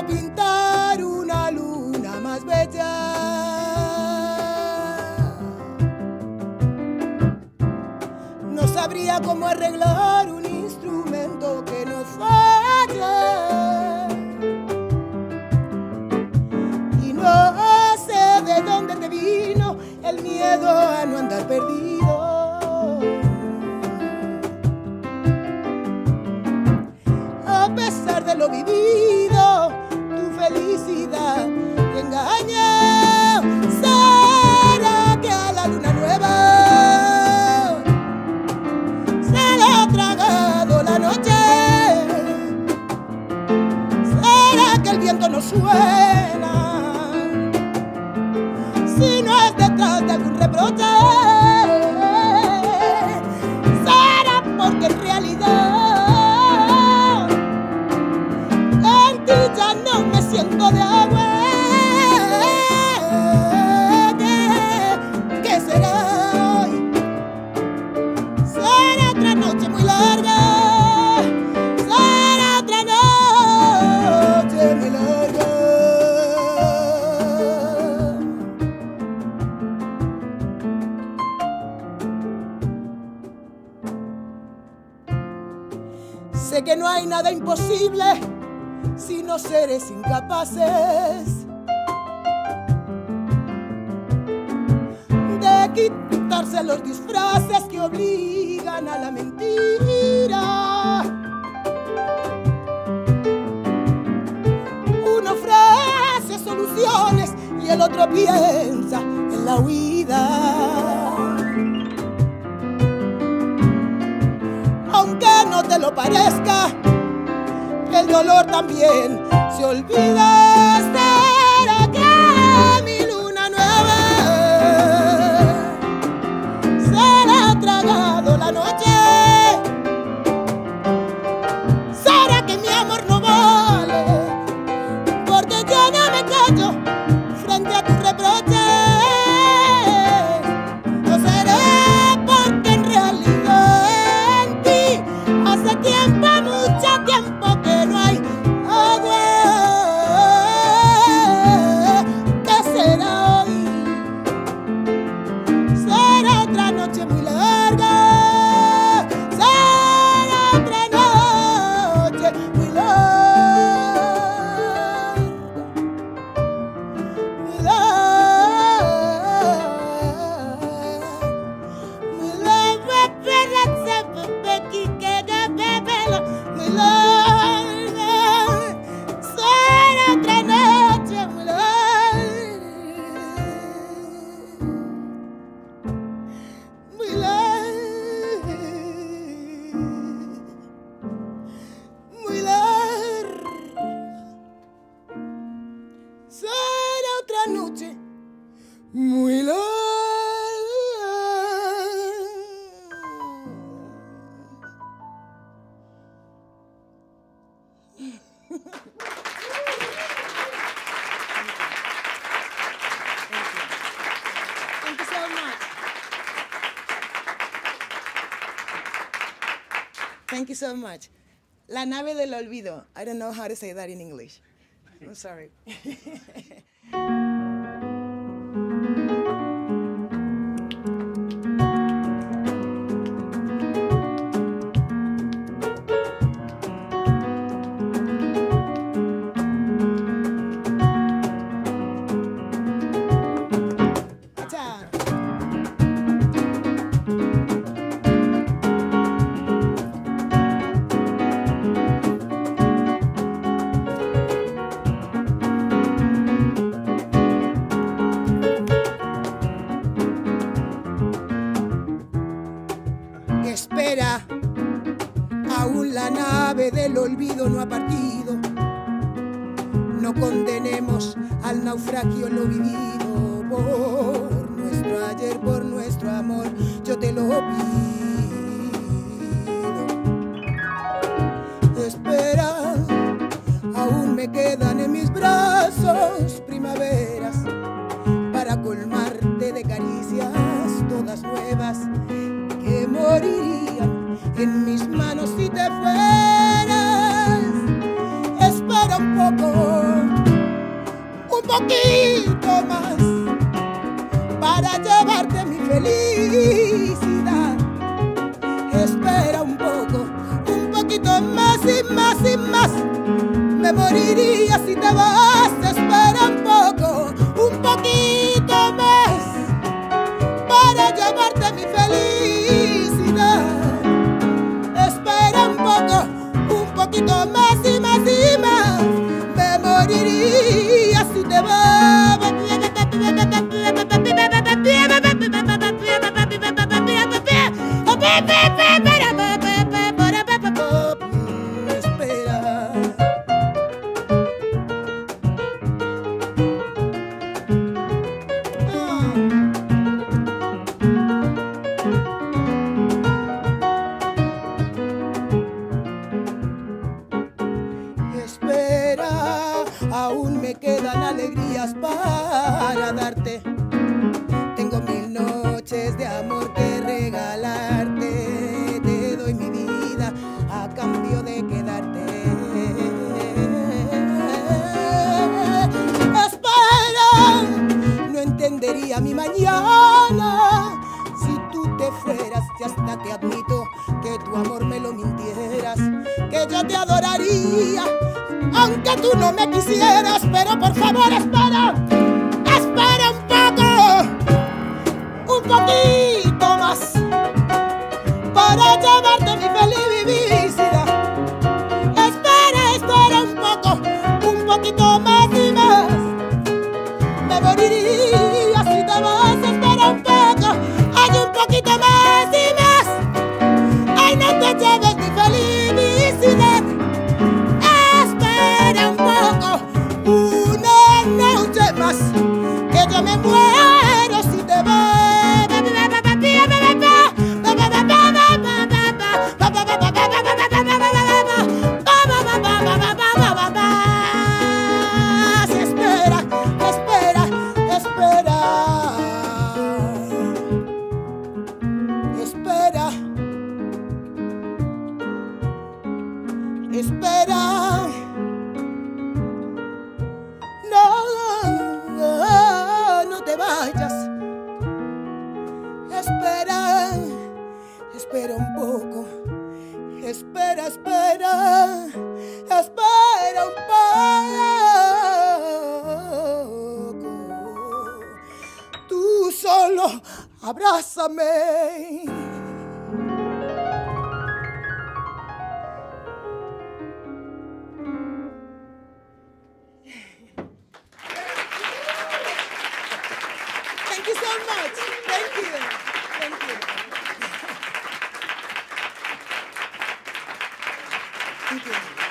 cómo pintar una luna más bella. No sabría cómo arreglar un instrumento que no falla. Y no sé de dónde te vino el miedo a no andar perdido. A pesar de lo vivido, tu felicidad te engaña. ¿Será que a la luna nueva se le ha tragado la noche? ¿Será que el viento no suena si no es detrás de algún reproche? ¿Será porque en realidad ya no me siento de agua? ¿Qué será hoy? ¿Será otra noche muy larga? ¿Será otra noche muy larga? Sé que no hay nada imposible sino seres incapaces de quitarse los disfraces que obligan a la mentira. Uno ofrece soluciones y el otro piensa en la huida. Aunque no te lo parezca, el dolor también se olvida. ¿Será que mi luna nueva se le ha tragado la noche? ¿Será que mi amor no vale porque yo no me callo frente a tu reproche? ¿O será porque en realidad en ti hace tiempo, mucho tiempo, que no hay agua? ¿Qué será hoy? ¿Será otra noche muy larga? ¿Será otra noche muy larga? Muy larga, muy larga, muy larga. Será otra noche muy larga, muy larga, muy larga. Será otra noche muy larga. Thank you so much. Thank you so much. La nave del olvido. I don't know how to say that in English. I'm sorry. Acha. Espera, aún la nave del olvido no ha partido. No condenemos al naufragio lo vivido. Por nuestro ayer, por nuestro amor, yo te lo pido. Espera, aún me quedan en mis brazos primaveras para colmarte de caricias todas nuevas que morirían en mis manos si te fueras. Espera un poco. poquito más para llevarte mi felicidad. Espera un poco, un poquito más y más y más. Me moriría si te vas. Espera un poco, un poquito más para llevarte mi felicidad. Espera un poco, un poquito más y más y más. Me moriría si te vas. Espera, aún me quedan alegrías para darte. Tengo 1000 noches de amor que regalarte. Te doy mi vida a cambio de quedarte. Espera, no entendería mi mañana si tú te fueras. Y hasta te admito que tu amor me lo mintieras, que yo te adoraría aunque tú no me quisieras. Pero por favor espera, espera un poco, un poquito más para llevarte mi felicidad. Espera, espera un poco, un poquito más y más. Me moriría si te vas. Espera un poco, hay un poquito más y más. Ay, no te lleves mi felicidad. Espera un poco, una noche más, que yo me muero si te vas. Espera, espera, espera. Espera. Espera. No, no, no te vayas. Espera, espera un poco. Espera, espera, espera un poco. Tú solo abrázame. Thank you so much. Thank you. Thank you. Thank you.